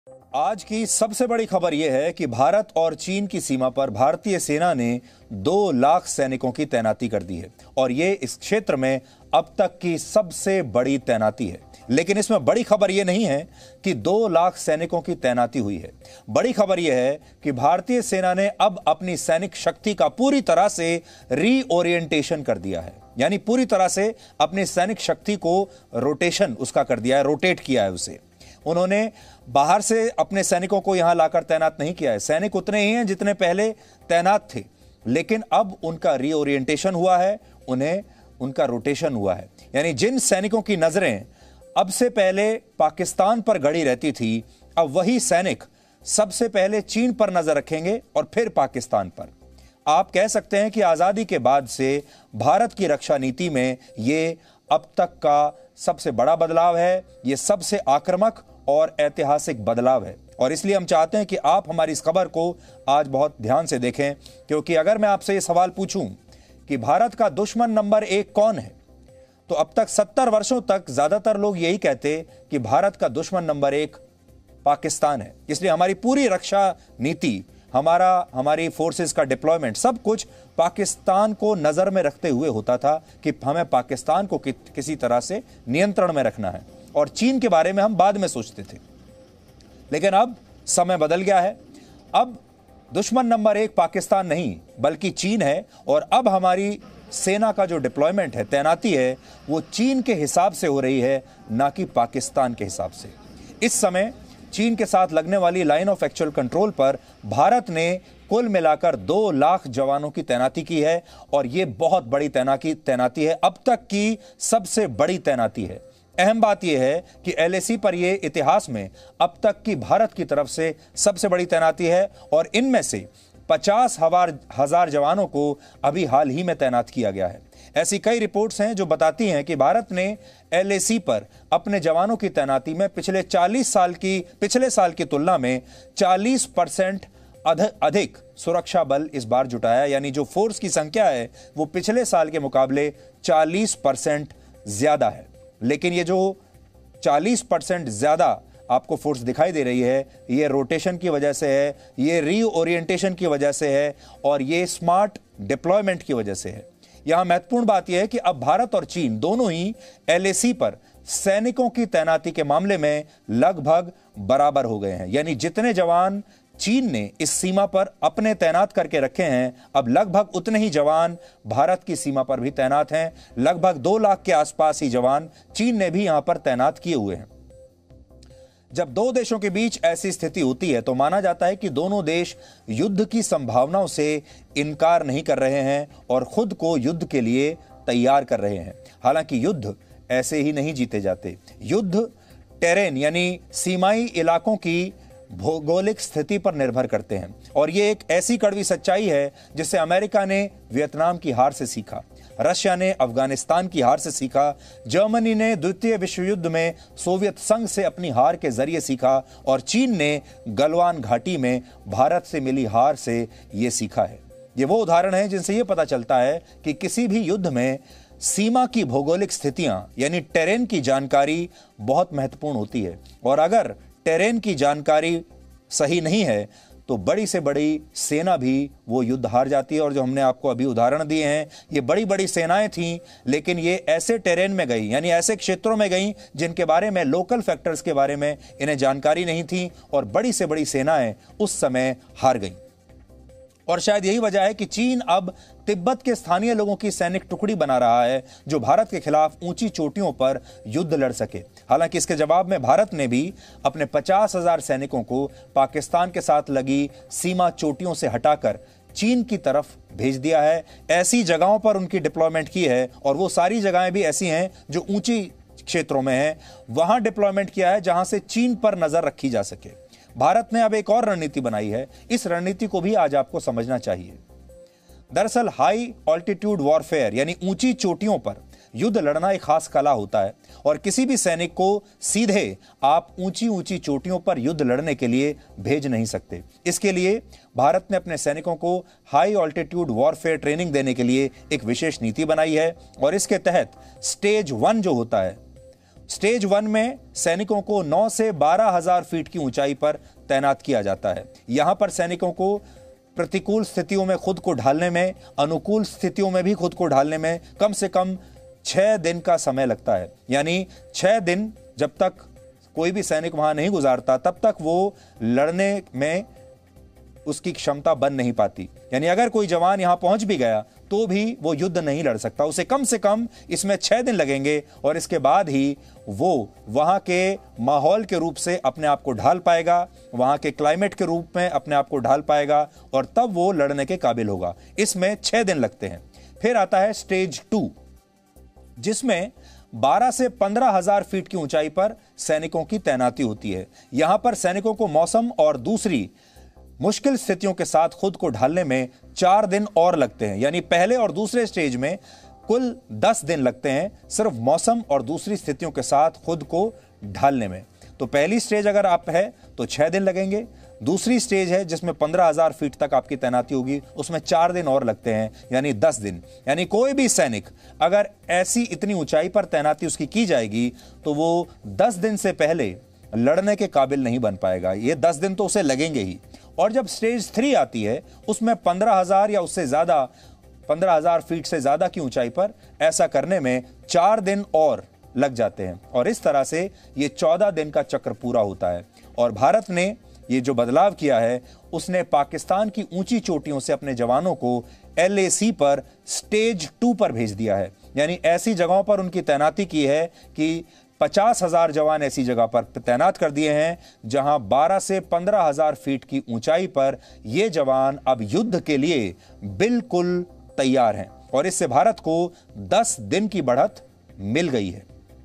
आज की सबसे बड़ी खबर यह है कि भारत और चीन की सीमा पर भारतीय सेना ने 2 लाख सैनिकों की तैनाती कर दी है और यह इस क्षेत्र में अब तक की सबसे बड़ी तैनाती है। लेकिन इसमें बड़ी खबर यह नहीं है कि 2 लाख सैनिकों की तैनाती हुई है। बड़ी खबर यह है कि भारतीय सेना ने अब अपनी सैनिक शक्ति का पूरी तरह से रीओरिएंटेशन कर दिया है, यानी पूरी तरह से अपनी सैनिक शक्ति को रोटेशन उसका कर दिया है, रोटेट किया है उसे। उन्होंने बाहर से अपने सैनिकों को यहां लाकर तैनात नहीं किया है। सैनिक उतने ही हैं जितने पहले तैनात थे, लेकिन अब उनका रीओरिएंटेशन हुआ है, उन्हें उनका रोटेशन हुआ है। यानी जिन सैनिकों की नजरें अब से पहले पाकिस्तान पर गड़ी रहती थी, अब वही सैनिक सबसे पहले चीन पर नजर रखेंगे और फिर पाकिस्तान पर। आप कह सकते हैं कि आजादी के बाद से भारत की रक्षा नीति में यह अब तक का सबसे बड़ा बदलाव है, यह सबसे आक्रामक और ऐतिहासिक बदलाव है। और इसलिए हम चाहते हैं कि आप हमारी इस खबर को आज बहुत ध्यान से देखें, क्योंकि अगर मैं आपसे यह सवाल पूछूं कि भारत का दुश्मन नंबर 1 कौन है, तो अब तक 70 वर्षों तक ज्यादातर लोग यही कहते कि भारत का दुश्मन नंबर 1 पाकिस्तान है। इसलिए हमारी पूरी रक्षा नीति, हमारी फोर्सेस का डिप्लॉयमेंट, सब कुछ पाकिस्तान को नजर में रखते हुए होता था कि हमें पाकिस्तान को किसी तरह से नियंत्रण में रखना है, और चीन के बारे में हम बाद में सोचते थे। लेकिन अब समय बदल गया है। अब दुश्मन नंबर 1 पाकिस्तान नहीं बल्कि चीन है, और अब हमारी सेना का जो डिप्लॉयमेंट है, तैनाती है, वो चीन के हिसाब से हो रही है, ना कि पाकिस्तान के हिसाब से। इस समय चीन के साथ लगने वाली लाइन ऑफ एक्चुअल कंट्रोल पर भारत ने कुल मिलाकर 2 लाख जवानों की तैनाती की है, और यह बहुत बड़ी तैनाती है, अब तक की सबसे बड़ी तैनाती है। अहम बात यह है कि एलएसी पर यह इतिहास में अब तक की भारत की तरफ से सबसे बड़ी तैनाती है, और इनमें से 50,000 जवानों को अभी हाल ही में तैनात किया गया है। ऐसी कई रिपोर्ट्स हैं जो बताती हैं कि भारत ने एलएसी पर अपने जवानों की तैनाती में पिछले साल की तुलना में 40% अधिक सुरक्षा बल इस बार जुटाया। यानी जो फोर्स की संख्या है वो पिछले साल के मुकाबले 40% ज्यादा है। लेकिन ये जो 40% ज्यादा आपको फोर्स दिखाई दे रही है, ये रोटेशन की वजह से है, ये रीओरिएंटेशन की वजह से है, और ये स्मार्ट डिप्लॉयमेंट की वजह से है। यहां महत्वपूर्ण बात यह है कि अब भारत और चीन दोनों ही एलएसी पर सैनिकों की तैनाती के मामले में लगभग बराबर हो गए हैं। यानी जितने जवान चीन ने इस सीमा पर अपने तैनात करके रखे हैं, अब लगभग उतने ही जवान भारत की सीमा पर भी तैनात हैं। लगभग 2 लाख के आसपास ही जवान चीन ने भी यहां पर तैनात किए हुए हैं। जब दो देशों के बीच ऐसी स्थिति होती है तो माना जाता है कि दोनों देश युद्ध की संभावनाओं से इनकार नहीं कर रहे हैं और खुद को युद्ध के लिए तैयार कर रहे हैं। हालांकि युद्ध ऐसे ही नहीं जीते जाते। युद्ध टेरेन यानी सीमाई इलाकों की भौगोलिक स्थिति पर निर्भर करते हैं, और यह एक ऐसी कड़वी सच्चाई है जिसे अमेरिका ने वियतनाम की हार से सीखा, रशिया ने अफगानिस्तान की हार से सीखा, जर्मनी ने द्वितीय विश्व युद्ध में सोवियत संघ से अपनी हार के जरिए सीखा, और चीन ने गलवान घाटी में भारत से मिली हार से यह सीखा है। ये वो उदाहरण है जिनसे यह पता चलता है कि किसी भी युद्ध में सीमा की भौगोलिक स्थितियां यानी टेरेन की जानकारी बहुत महत्वपूर्ण होती है, और अगर टेरेन की जानकारी सही नहीं है तो बड़ी से बड़ी सेना भी वो युद्ध हार जाती है। और जो हमने आपको अभी उदाहरण दिए हैं, ये बड़ी बड़ी सेनाएं थीं, लेकिन ये ऐसे टेरेन में गई, यानी ऐसे क्षेत्रों में गई जिनके बारे में, लोकल फैक्टर्स के बारे में इन्हें जानकारी नहीं थी, और बड़ी से बड़ी सेनाएं उस समय हार गईं। और शायद यही वजह है कि चीन अब तिब्बत के स्थानीय लोगों की सैनिक टुकड़ी बना रहा है जो भारत के खिलाफ ऊंची चोटियों पर युद्ध लड़ सके। हालांकि इसके जवाब में भारत ने भी अपने 50,000 सैनिकों को पाकिस्तान के साथ लगी सीमा चोटियों से हटाकर चीन की तरफ भेज दिया है। ऐसी जगहों पर उनकी डिप्लॉयमेंट की है, और वो सारी जगहें भी ऐसी हैं जो ऊंची क्षेत्रों में हैं, वहां डिप्लॉयमेंट किया है जहां से चीन पर नजर रखी जा सके। भारत ने अब एक और रणनीति बनाई है। इस रणनीति को भी आज आपको समझना चाहिए। दरअसल हाई ऑल्टीट्यूड वॉरफेयर यानी ऊंची चोटियों पर युद्ध लड़ना एक खास कला होता है, और किसी भी सैनिक को सीधे आप ऊंची ऊंची चोटियों पर युद्ध लड़ने के लिए भेज नहीं सकते। इसके लिए भारत ने अपने सैनिकों को हाई ऑल्टीट्यूड वॉरफेयर ट्रेनिंग देने के लिए एक विशेष नीति बनाई है, और इसके तहत स्टेज 1 जो होता है, स्टेज 1 में सैनिकों को 9 से 12,000 फीट की ऊंचाई पर तैनात किया जाता है। यहां पर सैनिकों को प्रतिकूल स्थितियों में खुद को ढालने में, अनुकूल स्थितियों में भी खुद को ढालने में कम से कम 6 दिन का समय लगता है। यानी 6 दिन जब तक कोई भी सैनिक वहां नहीं गुजारता तब तक वो लड़ने में उसकी क्षमता बन नहीं पाती। यानी अगर कोई जवान यहां पहुंच भी गया तो भी वो युद्ध नहीं लड़ सकता। उसे कम से कम इसमें 6 दिन लगेंगे और इसके बाद ही वो वहां के माहौल के रूप से अपने आप को ढाल पाएगा, वहां के क्लाइमेट के रूप में अपने आप को ढाल पाएगा और तब वो लड़ने के काबिल होगा। इसमें 6 दिन लगते हैं। फिर आता है स्टेज 2, जिसमें 12 से 15,000 फीट की ऊंचाई पर सैनिकों की तैनाती होती है। यहां पर सैनिकों को मौसम और दूसरी मुश्किल स्थितियों के साथ खुद को ढालने में 4 दिन और लगते हैं। यानी पहले और दूसरे स्टेज में कुल 10 दिन लगते हैं सिर्फ मौसम और दूसरी स्थितियों के साथ खुद को ढालने में। तो पहली स्टेज अगर आप है तो 6 दिन लगेंगे, दूसरी स्टेज है जिसमें 15,000 फीट तक आपकी तैनाती होगी, उसमें 4 दिन और लगते हैं, यानी 10 दिन। यानी कोई भी सैनिक अगर ऐसी इतनी ऊंचाई पर तैनाती उसकी की जाएगी तो वो 10 दिन से पहले लड़ने के काबिल नहीं बन पाएगा। ये 10 दिन तो उसे लगेंगे ही। और जब स्टेज 3 आती है उसमें 15,000 या उससे ज्यादा 15,000 फीट से ज्यादा की ऊंचाई पर ऐसा करने में 4 दिन और लग जाते हैं और इस तरह से ये 14 दिन का चक्र पूरा होता है। और भारत ने ये जो बदलाव किया है उसने पाकिस्तान की ऊंची चोटियों से अपने जवानों को LAC पर स्टेज 2 पर भेज दिया है। यानी ऐसी जगहों पर उनकी तैनाती की है कि 50,000 जवान ऐसी जगह पर तैनात कर दिए हैं जहां 12 से 15,000 फीट की ऊंचाई पर ये जवान अब युद्ध के लिए बिल्कुल तैयार हैं और इससे भारत को 10 दिन की बढ़त मिल गई है।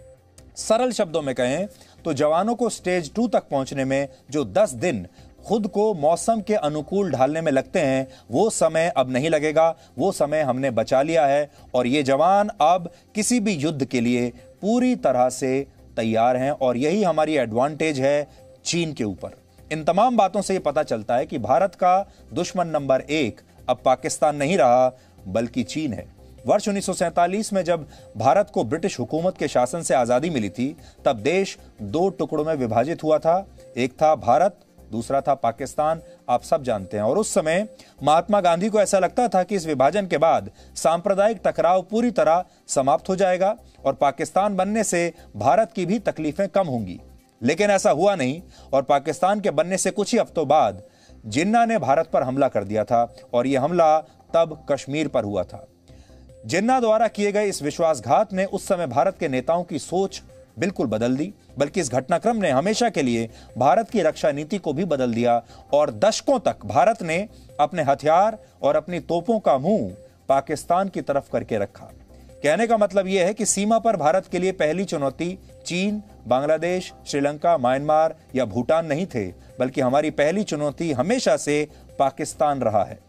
सरल शब्दों में कहें तो जवानों को स्टेज 2 तक पहुंचने में जो 10 दिन खुद को मौसम के अनुकूल ढालने में लगते हैं वो समय अब नहीं लगेगा, वो समय हमने बचा लिया है और ये जवान अब किसी भी युद्ध के लिए पूरी तरह से तैयार हैं और यही हमारी एडवांटेज है चीन के ऊपर। इन तमाम बातों से ये पता चलता है कि भारत का दुश्मन नंबर 1 अब पाकिस्तान नहीं रहा बल्कि चीन है। वर्ष 1947 में जब भारत को ब्रिटिश हुकूमत के शासन से आजादी मिली थी तब देश 2 टुकड़ों में विभाजित हुआ था। एक था भारत, दूसरा था पाकिस्तान, आप सब जानते हैं। और उस समय महात्मा गांधी को ऐसा लगता था कि इस विभाजन के बाद सांप्रदायिक टकराव पूरी तरह समाप्त हो जाएगा और पाकिस्तान बनने से भारत की भी तकलीफें कम होंगी। लेकिन ऐसा हुआ नहीं और पाकिस्तान के बनने से कुछ ही हफ्तों बाद जिन्ना ने भारत पर हमला कर दिया था और यह हमला तब कश्मीर पर हुआ था। जिन्ना द्वारा किए गए इस विश्वासघात ने उस समय भारत के नेताओं की सोच बिल्कुल बदल दी, बल्कि इस घटनाक्रम ने हमेशा के लिए भारत की रक्षा नीति को भी बदल दिया और दशकों तक भारत ने अपने हथियार और अपनी तोपों का मुंह पाकिस्तान की तरफ करके रखा। कहने का मतलब यह है कि सीमा पर भारत के लिए पहली चुनौती चीन, बांग्लादेश, श्रीलंका, म्यांमार या भूटान नहीं थे, बल्कि हमारी पहली चुनौती हमेशा से पाकिस्तान रहा है।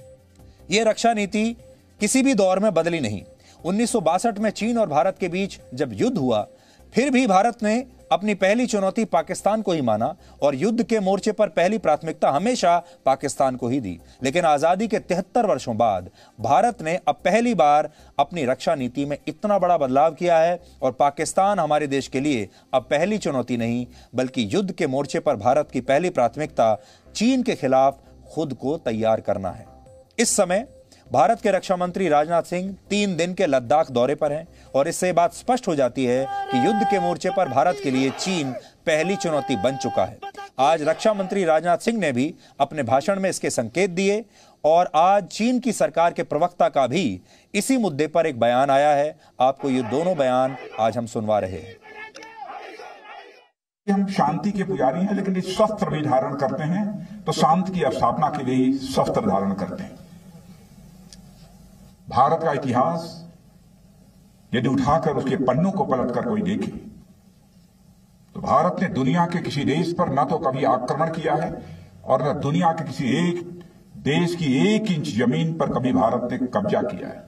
यह रक्षा नीति किसी भी दौर में बदली नहीं। 1962 में चीन और भारत के बीच जब युद्ध हुआ फिर भी भारत ने अपनी पहली चुनौती पाकिस्तान को ही माना और युद्ध के मोर्चे पर पहली प्राथमिकता हमेशा पाकिस्तान को ही दी। लेकिन आजादी के 73 वर्षों बाद भारत ने अब पहली बार अपनी रक्षा नीति में इतना बड़ा बदलाव किया है और पाकिस्तान हमारे देश के लिए अब पहली चुनौती नहीं बल्कि युद्ध के मोर्चे पर भारत की पहली प्राथमिकता चीन के खिलाफ खुद को तैयार करना है। इस समय भारत के रक्षा मंत्री राजनाथ सिंह 3 दिन के लद्दाख दौरे पर हैं और इससे बात स्पष्ट हो जाती है कि युद्ध के मोर्चे पर भारत के लिए चीन पहली चुनौती बन चुका है। आज रक्षा मंत्री राजनाथ सिंह ने भी अपने भाषण में इसके संकेत दिए और आज चीन की सरकार के प्रवक्ता का भी इसी मुद्दे पर एक बयान आया है। आपको ये दोनों बयान आज हम सुनवा रहे हैं। हम शांति के पुजारी हैं, लेकिन इस शस्त्र भी धारण करते हैं तो शांति की स्थापना के लिए ही शस्त्र धारण करते हैं। भारत का इतिहास यदि उठाकर उसके पन्नों को पलटकर कोई देखे तो भारत ने दुनिया के किसी देश पर न तो कभी आक्रमण किया है और न दुनिया के किसी एक देश की 1 इंच जमीन पर कभी भारत ने कब्जा किया है।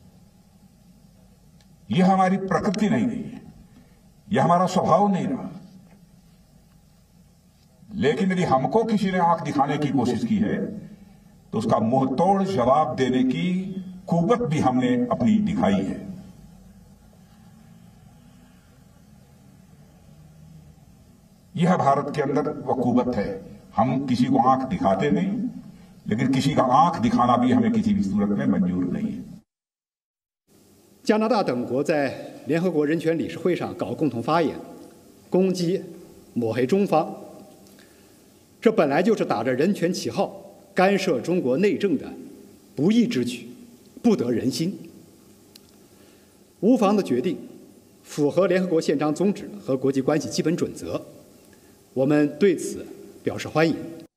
यह हमारी प्रकृति नहीं रही है, यह हमारा स्वभाव नहीं रहा। लेकिन यदि हमको किसी ने आंख दिखाने की कोशिश की है तो उसका मुंह तोड़ जवाब देने की कुवत भी हमने अपनी दिखाई है। यह भारत के अंदर वो कुवत है। हम किसी को आंख दिखाते नहीं, लेकिन किसी का आंख दिखाना भी हमें किसी भी सूरत में मंजूर नहीं है। 加拿大等国在联合国人权理事会上搞共同发言，攻击、抹黑中方，这本来就是打着人权旗号干涉中国内政的不义之举，不得人心。无妨的决定符合联合国宪章宗旨和国际关系基本准则，我们对此表示欢迎。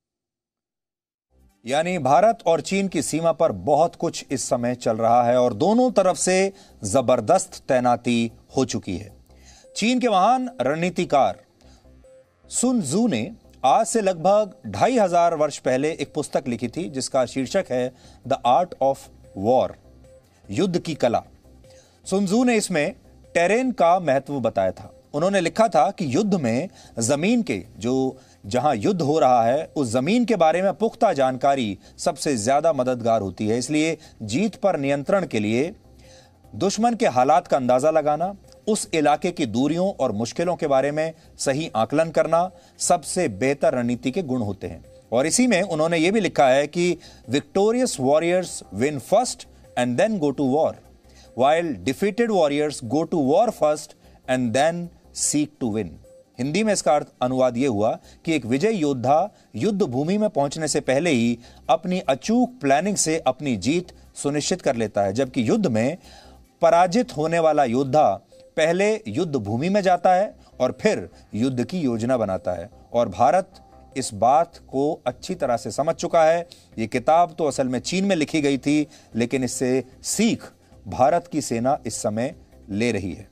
यानी भारत और चीन की सीमा पर बहुत कुछ इस समय चल रहा है और दोनों तरफ से जबरदस्त तैनाती हो चुकी है। चीन के महान रणनीतिकार सुन त्सू ने आज से लगभग 2500 वर्ष पहले एक पुस्तक लिखी थी जिसका शीर्षक है द आर्ट ऑफ वॉर, युद्ध की कला। सुन त्सू ने इसमें टेरेन का महत्व बताया था। उन्होंने लिखा था कि युद्ध में जमीन के जहां युद्ध हो रहा है उस जमीन के बारे में पुख्ता जानकारी सबसे ज्यादा मददगार होती है। इसलिए जीत पर नियंत्रण के लिए दुश्मन के हालात का अंदाजा लगाना, उस इलाके की दूरियों और मुश्किलों के बारे में सही आकलन करना सबसे बेहतर रणनीति के गुण होते हैं। और इसी में उन्होंने यह भी लिखा है कि victorious warriors win first and then go to war, while defeated warriors go to war first and then seek to win. Hindi में इसका अर्थ अनुवाद यह हुआ कि एक विजय योद्धा युद्ध भूमि में पहुंचने से पहले ही अपनी अचूक प्लानिंग से अपनी जीत सुनिश्चित कर लेता है, जबकि युद्ध में पराजित होने वाला योद्धा पहले युद्ध भूमि में जाता है और फिर युद्ध की योजना बनाता है। और भारत इस बात को अच्छी तरह से समझ चुका है। यह किताब तो असल में चीन में लिखी गई थी, लेकिन इससे सीख भारत की सेना इस समय ले रही है।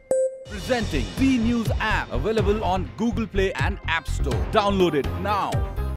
Presenting B News app, available on Google Play and App Store. Download it now.